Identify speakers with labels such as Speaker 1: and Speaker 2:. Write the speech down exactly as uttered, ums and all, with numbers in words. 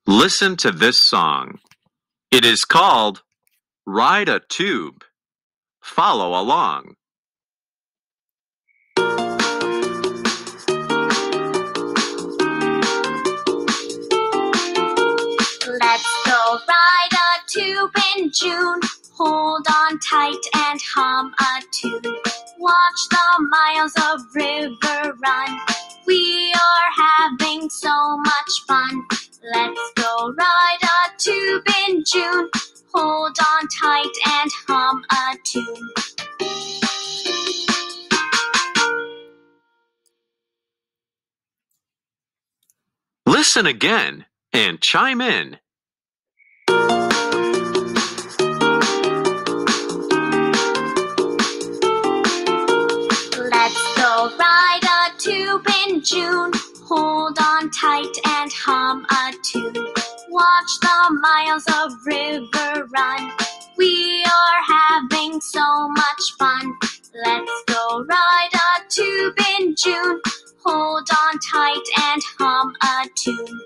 Speaker 1: Listen to this song. It is called Ride a Tube. Follow along.
Speaker 2: Let's go ride a tube in June. Hold on tight and hum a tune. Watch the miles of river run. We are having so much fun. Let's go ride a tube in June. Hold on tight and hum a tune.
Speaker 1: Listen again and chime in.
Speaker 2: Let's go ride a tube in June. Hold on tight and hum a tune. Watch the miles of river run. We are having so much fun. Let's go ride a tube in June. Hold on tight and hum a tune.